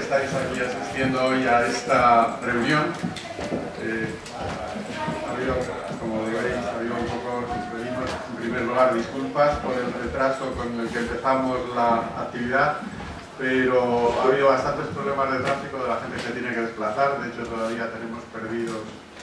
estáis aquí asistiendo hoy a esta reunión. Como veis, ha habido un poco, pedimos en primer lugar disculpas por el retraso con el que empezamos la actividad, pero ha habido bastantes problemas de tráfico de la gente que se tiene que desplazar. De hecho, todavía tenemos perdidos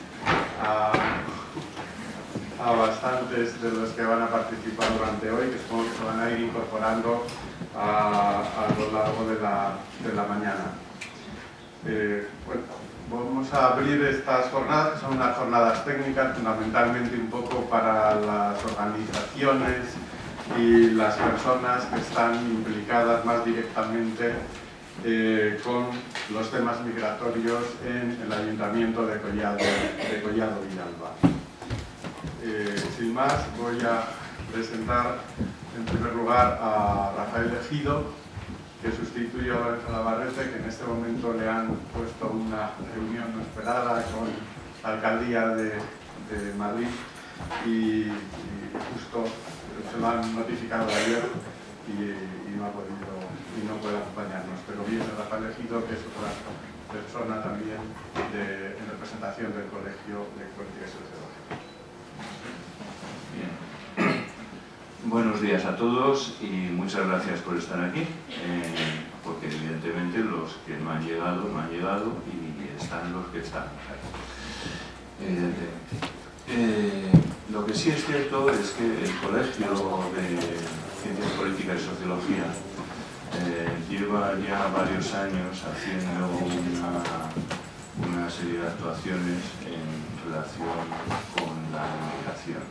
a bastantes de los que van a participar durante hoy, que supongo que se van a ir incorporando a lo largo de la mañana. Bueno, vamos a abrir estas jornadas, que son unas jornadas técnicas, fundamentalmente un poco para las organizaciones y las personas que están implicadas más directamente con los temas migratorios en el Ayuntamiento de Collado Villalba. Sin más, voy a presentar en primer lugar a Rafael Ejido, que sustituye a Lorenzo Navarrete, que en este momento le han puesto una reunión no esperada con la Alcaldía de Madrid y justo se lo han notificado ayer y no ha podido y no puede acompañarnos. Pero viene Rafael Ejido, que es otra persona también en representación del Colegio de Política y Sociología. Bien. Buenos días a todos y muchas gracias por estar aquí, porque evidentemente los que no han llegado y están los que están. Lo que sí es cierto es que el Colegio de Ciencias Políticas y Sociología lleva ya varios años haciendo una serie de actuaciones en relación con la inmigración,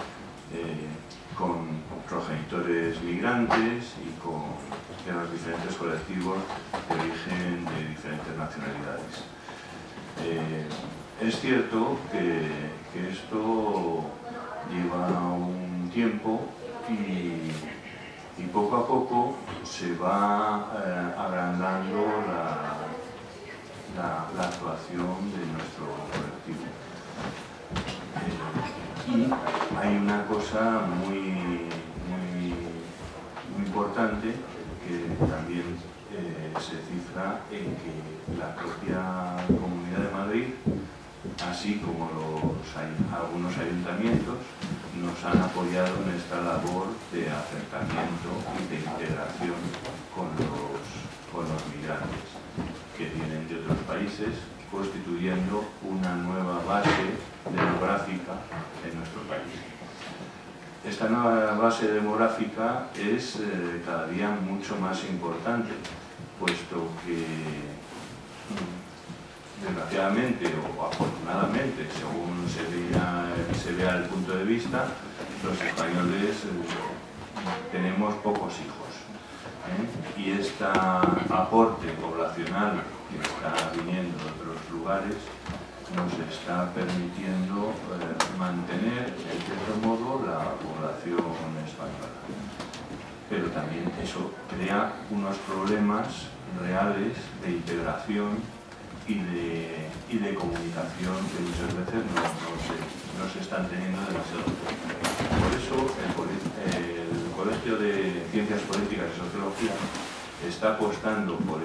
con progenitores migrantes y con los diferentes colectivos de origen de diferentes nacionalidades. Es cierto que esto lleva un tiempo y poco a poco se va agrandando la actuación de nuestro colectivo. Y hay una cosa muy importante que también se cifra en que la propia Comunidad de Madrid, así como algunos ayuntamientos, nos han apoyado en esta labor de acercamiento y de integración con los migrantes que vienen de otros países, constituyendo una nueva base demográfica en nuestro país. Esta nueva base demográfica es cada día mucho más importante, puesto que, desgraciadamente o afortunadamente, según se vea el punto de vista, los españoles tenemos pocos hijos. Y este aporte poblacional que está viniendo de otros lugares nos está permitiendo mantener, en cierto modo, la población española. Pero también eso crea unos problemas reales de integración y de comunicación que muchas veces no se están teniendo demasiado. Por eso el Colegio de Ciencias Políticas y Sociología está apostando por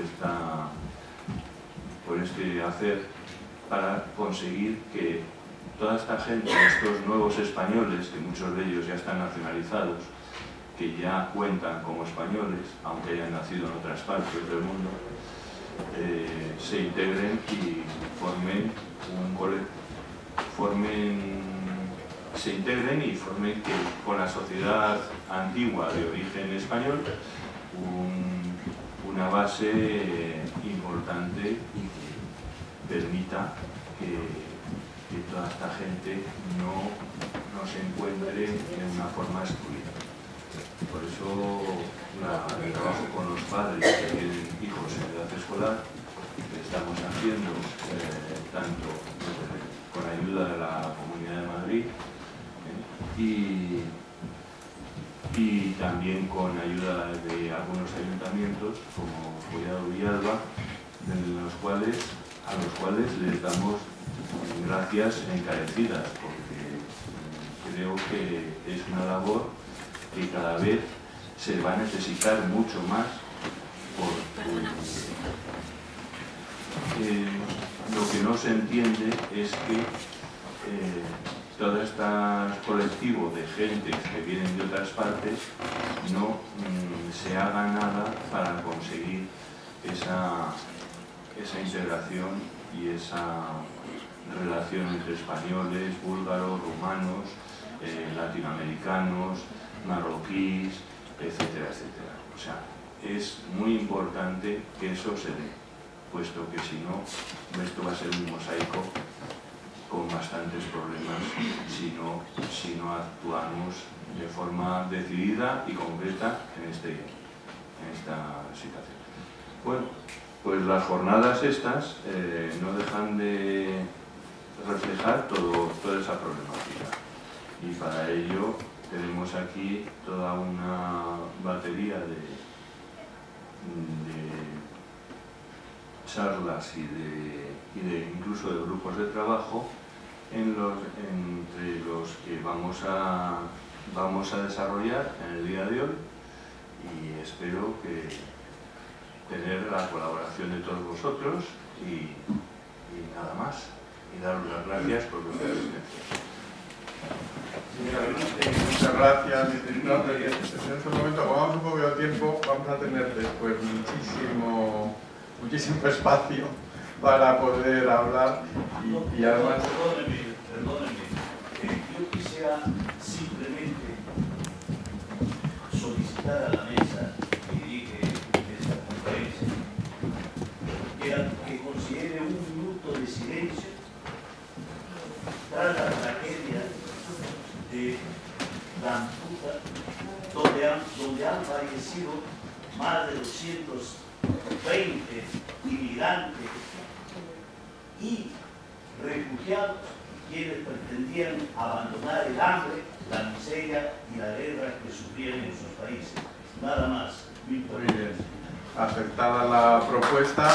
este hacer para conseguir que toda esta gente, estos nuevos españoles, que muchos de ellos ya están nacionalizados, que ya cuentan como españoles, aunque hayan nacido en otras partes del mundo, se integren y formen que con la sociedad antigua de origen español una base importante y que permita que toda esta gente no se encuentre de una forma excluida. Por eso el trabajo con los padres que tienen hijos en edad escolar que estamos haciendo tanto con ayuda de la Comunidad de Madrid y también con ayuda de algunos ayuntamientos como Collado Villalba, a los cuales les damos gracias encarecidas, porque creo que es una labor que cada vez se va a necesitar mucho más se entiende es que todo este colectivo de gente que vienen de otras partes no se haga nada para conseguir esa integración y esa relación entre españoles, búlgaros, rumanos, latinoamericanos, marroquíes, etcétera, etcétera. O sea, es muy importante que eso se dé, puesto que si no, esto va a ser un mosaico con bastantes problemas si no actuamos de forma decidida y concreta en esta situación. Bueno, pues las jornadas estas no dejan de reflejar toda esa problemática, y para ello tenemos aquí toda una batería de charlas y de incluso de grupos de trabajo entre los que vamos a desarrollar en el día de hoy, y espero que tener la colaboración de todos vosotros y nada más, y daros las gracias por vuestra asistencia. Muchas gracias. En este momento, como vamos un poco de tiempo, vamos a tener después muchísimo espacio para poder hablar y además... Perdónenme. Yo quisiera simplemente solicitar a la mesa que dirige esta conferencia que considere un minuto de silencio tras la tragedia de Lampedusa, donde han fallecido más de 220 inmigrantes y refugiados, quienes pretendían abandonar el hambre, la miseria y la guerra que sufrían en sus países. Nada más. Muy bien. Aceptada la propuesta.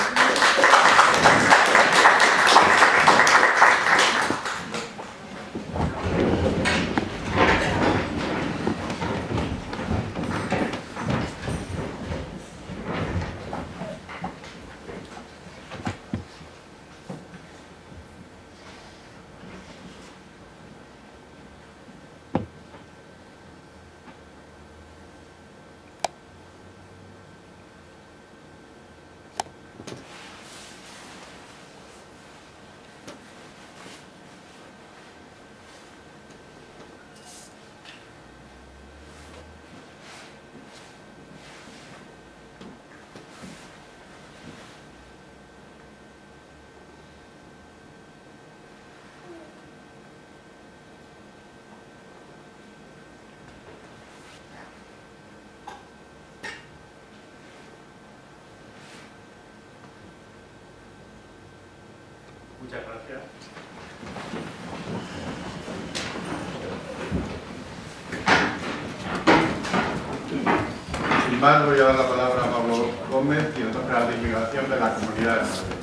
Muchas gracias. Sin más, voy a dar la palabra a Pablo Gómez, director general de Inmigración de la Comunidad de Madrid.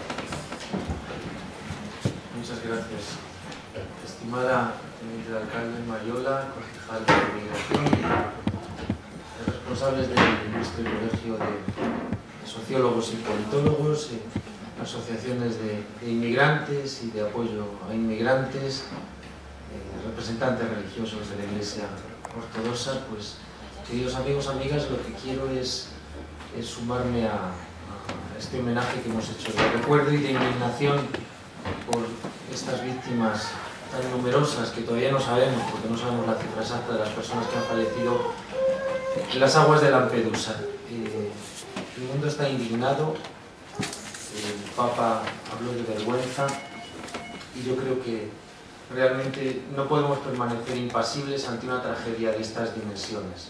Muchas gracias. Estimada teniente de alcalde Mariola, concejal de Inmigración, responsables del Ilustre Colegio de Sociólogos y Politólogos, asociaciones de inmigrantes y de apoyo a inmigrantes, representantes religiosos de la Iglesia Ortodoxa, pues, queridos amigos, amigas, lo que quiero es sumarme a este homenaje que hemos hecho de recuerdo y de indignación por estas víctimas tan numerosas que todavía no sabemos, porque no sabemos la cifra exacta de las personas que han fallecido en las aguas de Lampedusa. El mundo está indignado. El Papa habló de vergüenza y yo creo que realmente no podemos permanecer impasibles ante una tragedia de estas dimensiones.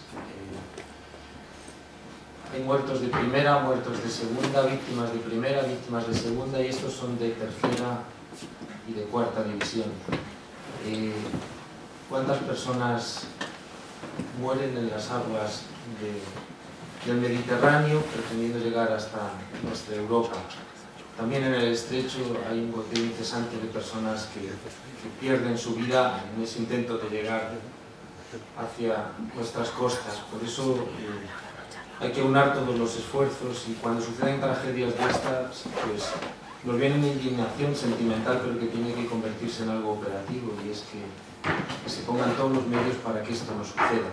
Hay muertos de primera, muertos de segunda, víctimas de primera, víctimas de segunda, y estos son de tercera y de cuarta división. ¿Cuántas personas mueren en las aguas del Mediterráneo pretendiendo llegar hasta nuestra Europa? También en el estrecho hay un goteo incesante de personas que pierden su vida en ese intento de llegar hacia nuestras costas. Por eso hay que aunar todos los esfuerzos, y cuando suceden tragedias de estas, pues nos viene una indignación sentimental, pero que tiene que convertirse en algo operativo, y es que se pongan todos los medios para que esto no suceda.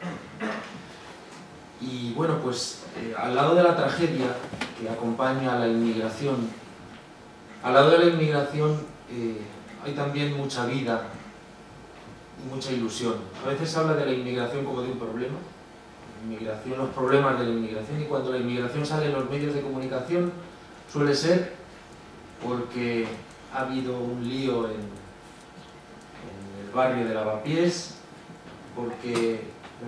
Y bueno, pues al lado de la tragedia que acompaña a la inmigración, al lado de la inmigración hay también mucha vida y mucha ilusión. A veces se habla de la inmigración como de un problema, los problemas de la inmigración, y cuando la inmigración sale en los medios de comunicación suele ser porque ha habido un lío en el barrio de Lavapiés, porque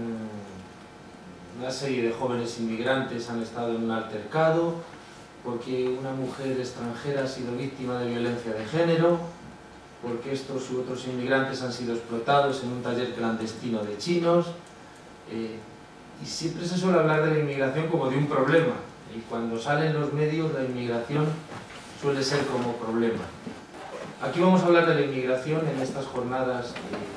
una serie de jóvenes inmigrantes han estado en un altercado, porque una mujer extranjera ha sido víctima de violencia de género, porque estos u otros inmigrantes han sido explotados en un taller clandestino de chinos, y siempre se suele hablar de la inmigración como de un problema, y cuando salen los medios la inmigración suele ser como problema. Aquí vamos a hablar de la inmigración en estas jornadas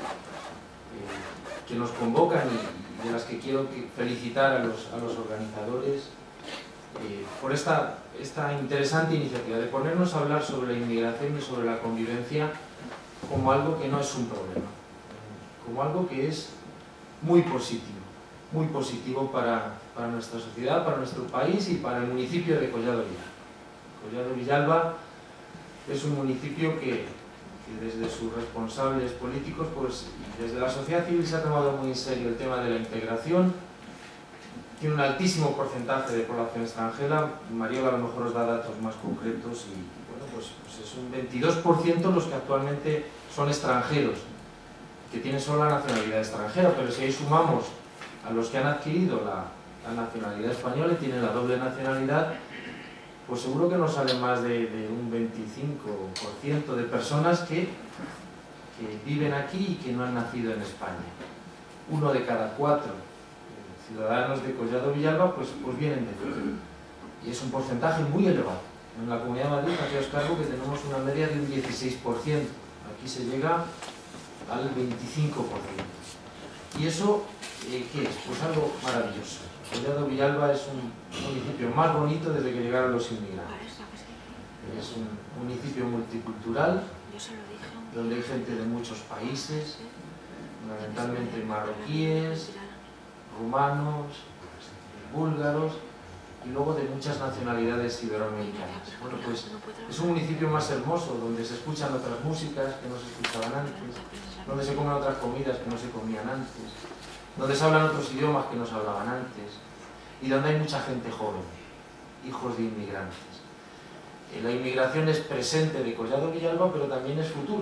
que nos convocan y de las que quiero felicitar a los organizadores por esta interesante iniciativa de ponernos a hablar sobre la inmigración y sobre la convivencia como algo que no es un problema, como algo que es muy positivo para nuestra sociedad, para nuestro país y para el municipio de Collado Villalba. Collado Villalba es un municipio que desde sus responsables políticos, pues desde la sociedad civil se ha tomado muy en serio el tema de la integración. Tiene un altísimo porcentaje de población extranjera. Mariola a lo mejor os da datos más concretos, y bueno, pues es un 22% los que actualmente son extranjeros, que tienen solo la nacionalidad extranjera, pero si ahí sumamos a los que han adquirido la nacionalidad española y tienen la doble nacionalidad, pues seguro que nos sale más de un 25% de personas que viven aquí y que no han nacido en España. 1 de cada 4 ciudadanos de Collado Villalba pues vienen de fuera. Y es un porcentaje muy elevado. En la Comunidad de Madrid, aquí os cargo que tenemos una media de un 16%. Aquí se llega al 25%. ¿Y eso qué es? Pues algo maravilloso. Collado Villalba es un municipio más bonito desde que llegaron los inmigrantes. Es un municipio multicultural, donde hay gente de muchos países, fundamentalmente marroquíes, rumanos, búlgaros y luego de muchas nacionalidades iberoamericanas. Bueno, pues es un municipio más hermoso, donde se escuchan otras músicas que no se escuchaban antes, donde se comen otras comidas que no se comían antes, donde se hablan otros idiomas que no se hablaban antes, y donde hay mucha gente joven, hijos de inmigrantes. La inmigración es presente de Collado Villalba, pero también es futuro.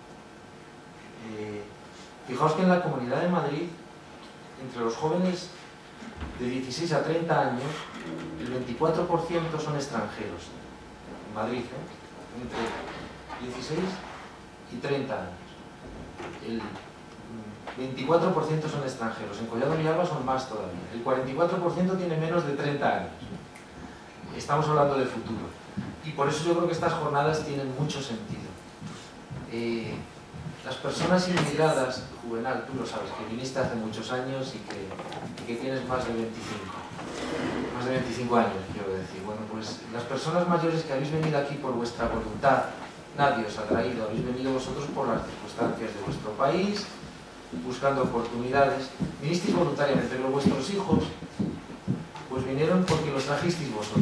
Fijaos que en la Comunidad de Madrid, entre los jóvenes de 16 a 30 años, el 24% son extranjeros. En Madrid, entre 16 y 30 años. El 24% son extranjeros. En Collado Villalba son más todavía. El 44% tiene menos de 30 años. Estamos hablando de futuro. Y por eso yo creo que estas jornadas tienen mucho sentido. Las personas inmigradas, Juvenal, tú lo sabes, que viniste hace muchos años y que tienes más de 25 años, quiero decir. Bueno, pues las personas mayores que habéis venido aquí por vuestra voluntad, nadie os ha traído, habéis venido vosotros por las circunstancias de vuestro país, buscando oportunidades, vinisteis voluntariamente, pero vuestros hijos pues vinieron porque los trajisteis vosotros,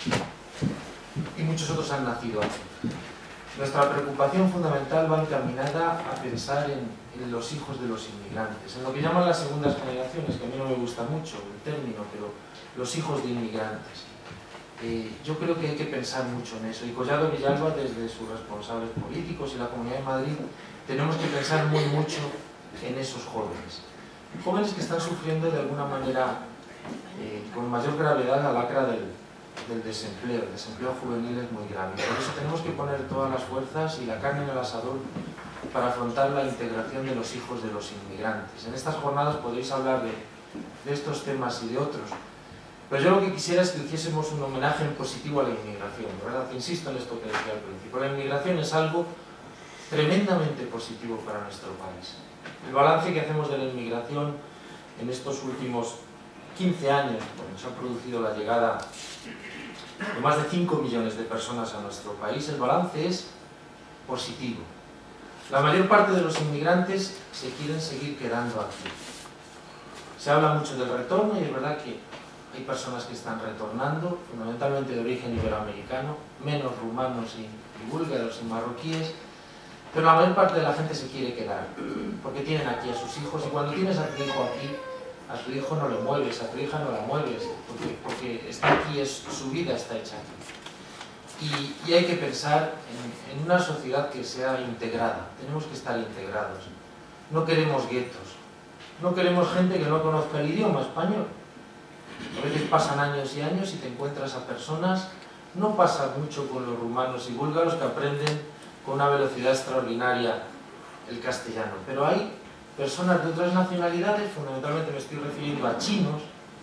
y muchos otros han nacido aquí. Nuestra preocupación fundamental va encaminada a pensar en los hijos de los inmigrantes, en lo que llaman las segundas generaciones, que a mí no me gusta mucho el término, pero los hijos de inmigrantes. Yo creo que hay que pensar mucho en eso, y Collado Villalba, desde sus responsables políticos y la Comunidad de Madrid, tenemos que pensar mucho en esos jóvenes. Jóvenes que están sufriendo de alguna manera con mayor gravedad la lacra del desempleo. El desempleo juvenil es muy grave. Por eso tenemos que poner todas las fuerzas y la carne en el asador para afrontar la integración de los hijos de los inmigrantes. En estas jornadas podéis hablar de estos temas y de otros. Pero yo lo que quisiera es que hiciésemos un homenaje en positivo a la inmigración, ¿verdad? Insisto en esto que decía al principio. La inmigración es algo tremendamente positivo para nuestro país. El balance que hacemos de la inmigración en estos últimos 15 años, cuando se ha producido la llegada de más de 5 millones de personas a nuestro país, el balance es positivo. La mayor parte de los inmigrantes se quieren seguir quedando aquí. Se habla mucho del retorno y es verdad que hay personas que están retornando, fundamentalmente de origen iberoamericano, menos rumanos y búlgaros y marroquíes, pero la mayor parte de la gente se quiere quedar, porque tienen aquí a sus hijos, y cuando tienes a tu hijo aquí, a tu hijo no le mueves, a tu hija no la mueves, porque está aquí, su vida está hecha aquí. Y hay que pensar en una sociedad que sea integrada, tenemos que estar integrados. No queremos guetos, no queremos gente que no conozca el idioma español. A veces pasan años y años y te encuentras a personas, no pasa mucho con los rumanos y búlgaros que aprenden con una velocidad extraordinaria el castellano, pero hay personas de otras nacionalidades, fundamentalmente me estoy refiriendo a chinos,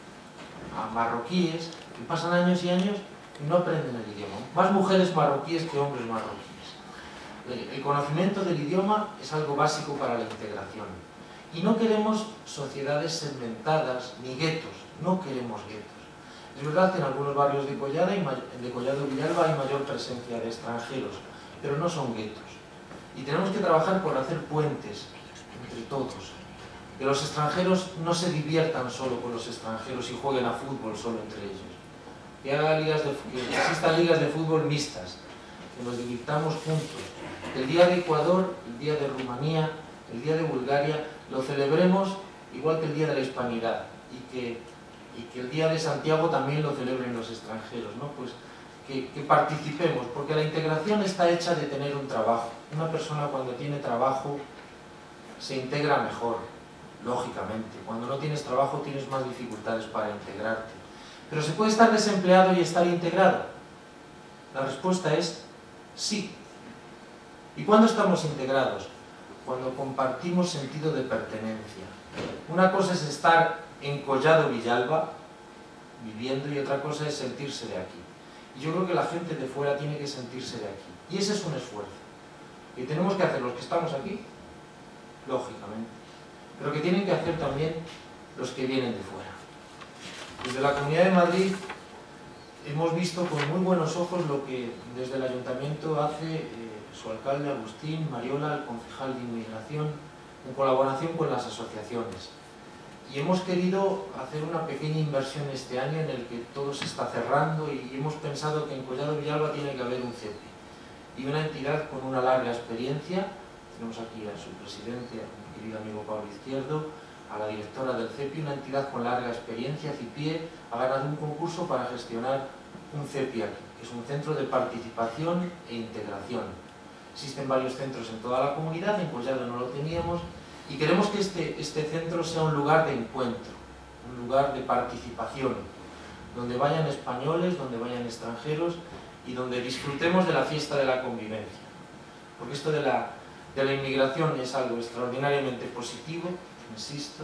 a marroquíes, que pasan años y años y no aprenden el idioma. Más mujeres marroquíes que hombres marroquíes. El conocimiento del idioma es algo básico para la integración. Y no queremos sociedades segmentadas ni guetos, no queremos guetos. Es verdad que en algunos barrios de Collado Villalba hay mayor presencia de extranjeros, pero no son guetos. Y tenemos que trabajar por hacer puentes entre todos. Que los extranjeros no se diviertan solo con los extranjeros y jueguen a fútbol solo entre ellos. Que existan ligas de fútbol mixtas, que nos divirtamos juntos. Que el Día de Ecuador, el Día de Rumanía, el Día de Bulgaria, lo celebremos igual que el Día de la Hispanidad. Y que el Día de Santiago también lo celebren los extranjeros, ¿no? Pues que participemos, porque la integración está hecha de tener un trabajo. Una persona cuando tiene trabajo se integra mejor, lógicamente. Cuando no tienes trabajo tienes más dificultades para integrarte. Pero ¿se puede estar desempleado y estar integrado? La respuesta es sí. ¿Y cuándo estamos integrados? Cuando compartimos sentido de pertenencia. Una cosa es estar en Collado Villalba, viviendo, y otra cosa es sentirse de aquí. Y yo creo que la gente de fuera tiene que sentirse de aquí. Y ese es un esfuerzo. Y tenemos que hacer los que estamos aquí, lógicamente, pero que tienen que hacer también los que vienen de fuera. Desde la Comunidad de Madrid hemos visto con muy buenos ojos lo que desde el Ayuntamiento hace su alcalde Agustín Mariola, el concejal de Inmigración, en colaboración con las asociaciones. Y hemos querido hacer una pequeña inversión este año en el que todo se está cerrando y hemos pensado que en Collado Villalba tiene que haber un CEPI y una entidad con una larga experiencia. Tenemos aquí a su presidente, a mi querido amigo Pablo Izquierdo, a la directora del CEPI, una entidad con larga experiencia. CIPIE ha ganado un concurso para gestionar un CEPI aquí, que es un centro de participación e integración. Existen varios centros en toda la comunidad, en Collado no lo teníamos, y queremos que este centro sea un lugar de encuentro, un lugar de participación, donde vayan españoles, donde vayan extranjeros y donde disfrutemos de la fiesta de la convivencia. Porque esto de la inmigración es algo extraordinariamente positivo, insisto.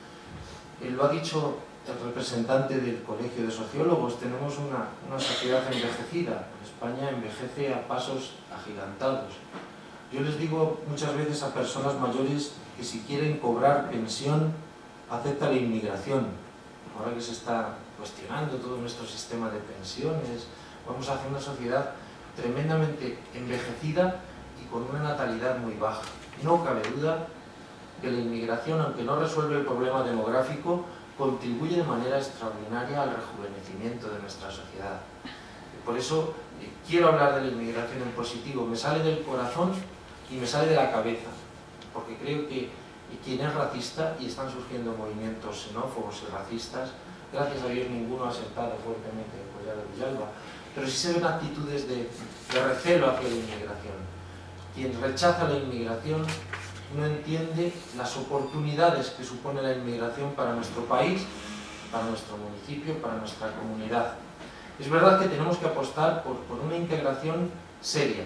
Lo ha dicho el representante del Colegio de Sociólogos, tenemos una sociedad envejecida. España envejece a pasos agigantados. Yo les digo muchas veces a personas mayores que si quieren cobrar pensión, acepta la inmigración. Ahora que se está cuestionando todo nuestro sistema de pensiones, vamos a hacer una sociedad tremendamente envejecida y con una natalidad muy baja. No cabe duda que la inmigración, aunque no resuelve el problema demográfico, contribuye de manera extraordinaria al rejuvenecimiento de nuestra sociedad. Por eso quiero hablar de la inmigración en positivo. Me sale del corazón y me sale de la cabeza, porque creo que quien es racista, y están surgiendo movimientos xenófobos y racistas, gracias a Dios ninguno ha sentado fuertemente en Collado Villalba, pero sí se ven actitudes de recelo hacia la inmigración. Quien rechaza la inmigración no entiende las oportunidades que supone la inmigración para nuestro país, para nuestro municipio, para nuestra comunidad. Es verdad que tenemos que apostar por una integración seria.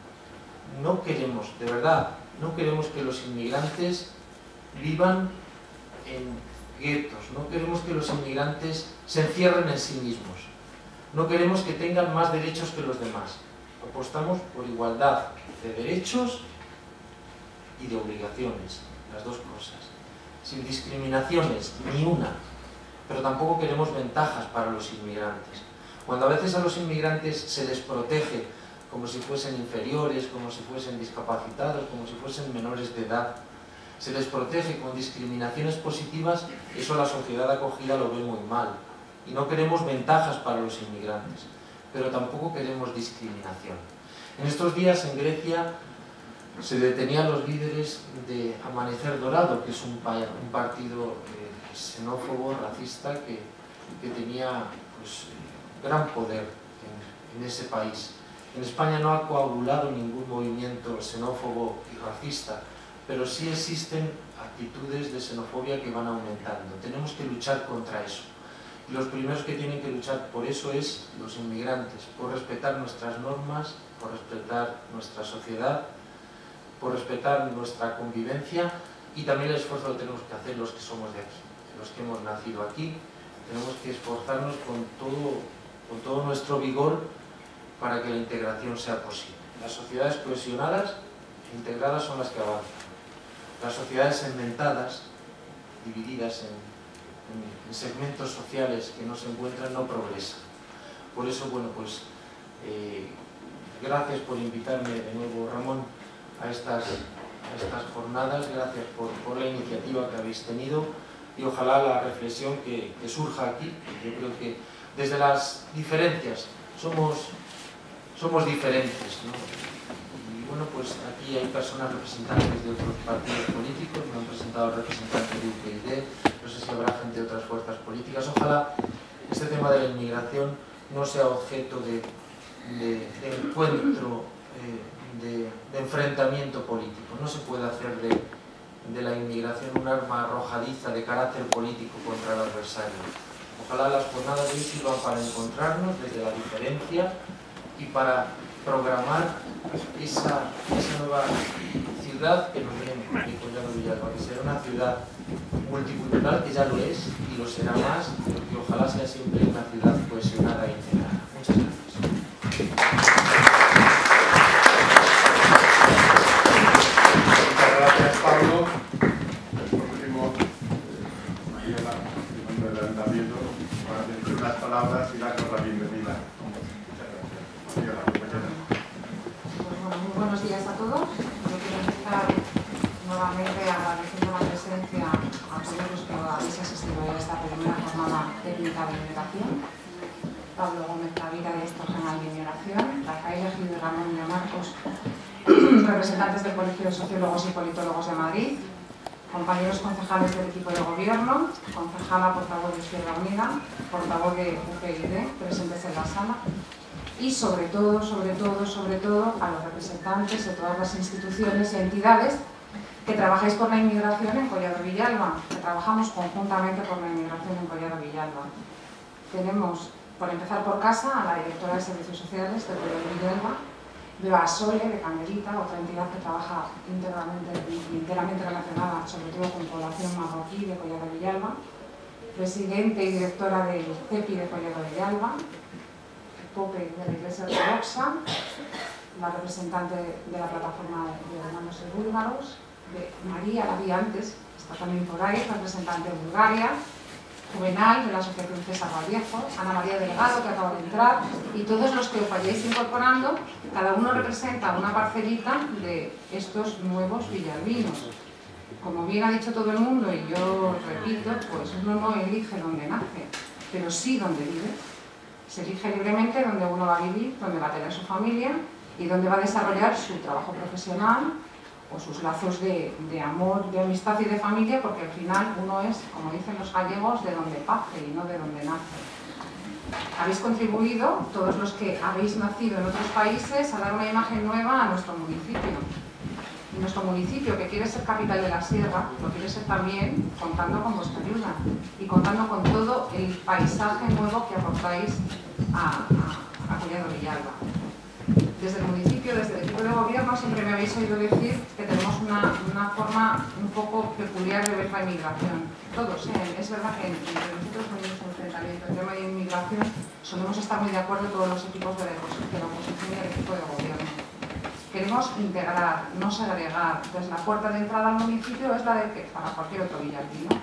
No queremos, de verdad, no queremos que los inmigrantes vivan en guetos, no queremos que los inmigrantes se encierren en sí mismos, no queremos que tengan más derechos que los demás. Apostamos por igualdad de derechos y de obligaciones, las dos cosas, sin discriminaciones, ni una, pero tampoco queremos ventajas para los inmigrantes. Cuando a veces a los inmigrantes se les protege como si fuesen inferiores, como si fuesen discapacitados, como si fuesen menores de edad, se les protege con discriminaciones positivas, eso la sociedad acogida lo ve muy mal. Y no queremos ventajas para los inmigrantes, pero tampoco queremos discriminación. En estos días en Grecia se detenían los líderes de Amanecer Dorado, que es un partido xenófobo, racista, que tenía pues, gran poder en ese país. En España no ha coagulado ningún movimiento xenófobo y racista, pero sí existen actitudes de xenofobia que van aumentando. Tenemos que luchar contra eso. Y los primeros que tienen que luchar por eso es los inmigrantes, por respetar nuestras normas, por respetar nuestra sociedad, por respetar nuestra convivencia, y también el esfuerzo lo tenemos que hacer los que somos de aquí, los que hemos nacido aquí. Tenemos que esforzarnos con todo nuestro vigor para que la integración sea posible. Las sociedades cohesionadas e integradas son las que avanzan. Las sociedades segmentadas, divididas en segmentos sociales que no se encuentran, no progresan. Por eso, bueno, pues gracias por invitarme de nuevo, Ramón, a estas jornadas, gracias por la iniciativa que habéis tenido, y ojalá la reflexión que surja aquí. Yo creo que desde las diferencias somos diferentes, ¿no? Y bueno, pues aquí hay personas representantes de otros partidos políticos, me han presentado representantes de UPyD, no sé si habrá gente de otras fuerzas políticas. Ojalá este tema de la inmigración no sea objeto de encuentro, de enfrentamiento político. No se puede hacer de la inmigración un arma arrojadiza de carácter político contra el adversario. Ojalá las jornadas de hoy sirvan para encontrarnos desde la diferencia y para programar esa nueva ciudad que nos viene de Collado Villalba, que será una ciudad multicultural, que ya lo es y lo será más, pero que ojalá sea siempre una ciudad cohesionada e integrada. Muchas gracias. Gracias, Pablo. Por último, Mariela, el ayuntamiento, para decir unas palabras y darnos la bienvenida. Muchas gracias. Mariela, compañera. Pues bueno, muy buenos días a todos. Yo quiero empezar nuevamente agradeciendo la presencia a todos los que habéis asistido a esta primera jornada técnica de inmigración. Pablo Gómez Tavira, director general de inmigración, Rafael Egido y Ramón de Marcos, representantes del Colegio de Sociólogos y Politólogos de Madrid, compañeros concejales del equipo de gobierno, concejala portavoz de Izquierda Unida, portavoz de UPyD, presentes en la sala, y sobre todo a los representantes de todas las instituciones y entidades que trabajáis por la inmigración en Collado Villalba, que trabajamos conjuntamente por la inmigración en Collado Villalba. Tenemos, por empezar por casa, a la directora de Servicios Sociales de Collado Villalba, veo a Sole de Candelita, otra entidad que trabaja enteramente relacionada sobre todo con población marroquí de Collado Villalba, presidente y directora del CEPI de Collado Villalba, Pope de la Iglesia Ortodoxa, la representante de la plataforma de hermanos y búlgaros, de María, la vi antes, está también por ahí, representante de Bulgaria, Juvenal, de la Asociación César Vallejo, Ana María Delgado, que acaba de entrar, y todos los que os vayáis incorporando, cada uno representa una parcelita de estos nuevos villalbinos. Como bien ha dicho todo el mundo, y yo repito, pues uno no elige dónde nace, pero sí dónde vive. Se elige libremente dónde uno va a vivir, dónde va a tener su familia y dónde va a desarrollar su trabajo profesional o sus lazos de amor, de amistad y de familia, porque al final uno es, como dicen los gallegos, de donde pace y no de donde nace. Habéis contribuido, todos los que habéis nacido en otros países, a dar una imagen nueva a nuestro municipio. Y nuestro municipio, que quiere ser capital de la sierra, lo quiere ser también contando con vuestra ayuda y contando con todo el paisaje nuevo que aportáis a Collado Villalba. Desde el municipio, desde el equipo de gobierno, siempre me habéis oído decir que tenemos una forma un poco peculiar de ver la inmigración. Todos, es verdad que entre nosotros tenemos un enfrentamiento. El tema de inmigración solemos estar muy de acuerdo todos los equipos de la oposición y el equipo de gobierno. Queremos integrar, no segregar. Entonces, la puerta de entrada al municipio es la de que para cualquier otro villalbino.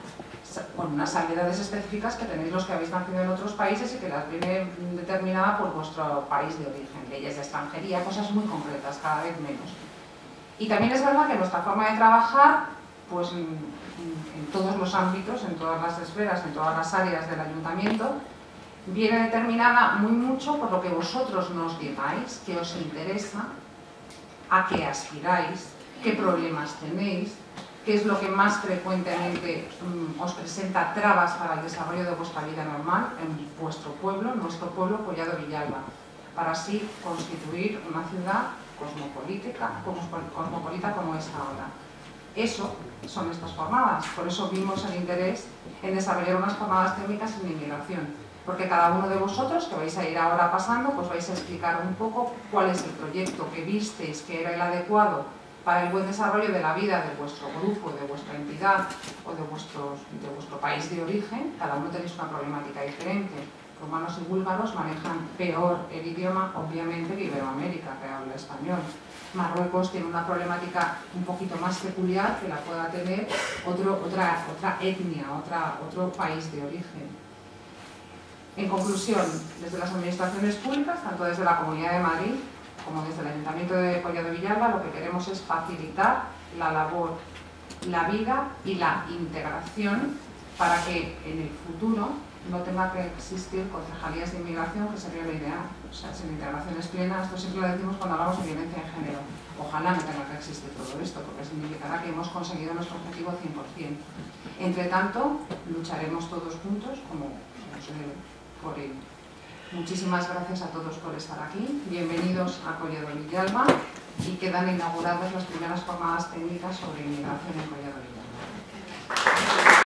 bueno, unas salvedades específicas que tenéis los que habéis nacido en otros países y que las viene determinada por vuestro país de origen, leyes de extranjería, cosas muy concretas, cada vez menos. Y también es verdad que nuestra forma de trabajar, pues en todos los ámbitos, en todas las esferas, en todas las áreas del ayuntamiento, viene determinada muy mucho por lo que vosotros nos digáis, qué os interesa, a qué aspiráis, qué problemas tenéis, qué es lo que más frecuentemente os presenta trabas para el desarrollo de vuestra vida normal en vuestro pueblo, en nuestro pueblo, Collado Villalba, para así constituir una ciudad cosmopolita como es ahora. Eso son estas jornadas, por eso vimos el interés en desarrollar unas jornadas técnicas en inmigración, porque cada uno de vosotros, que vais a ir ahora pasando, pues vais a explicar un poco cuál es el proyecto que visteis que era el adecuado para el buen desarrollo de la vida de vuestro grupo, de vuestra entidad o de vuestro país de origen. Cada uno tenéis una problemática diferente. Rumanos y búlgaros manejan peor el idioma, obviamente, que Iberoamérica, que habla español. Marruecos tiene una problemática un poquito más peculiar que la pueda tener otra etnia, otro país de origen. En conclusión, desde las administraciones públicas, tanto desde la Comunidad de Madrid como desde el Ayuntamiento de Collado Villalba, lo que queremos es facilitar la labor, la vida y la integración para que en el futuro no tenga que existir concejalías de inmigración, que sería lo ideal. O sea, sin integraciones plenas, esto siempre lo decimos cuando hablamos de violencia de género. Ojalá no tenga que existir todo esto, porque significará que hemos conseguido nuestro objetivo 100%. Entre tanto, lucharemos todos juntos como se debe por ello. Muchísimas gracias a todos por estar aquí. Bienvenidos a Collado Villalba y quedan inauguradas las primeras jornadas técnicas sobre inmigración en Collado Villalba.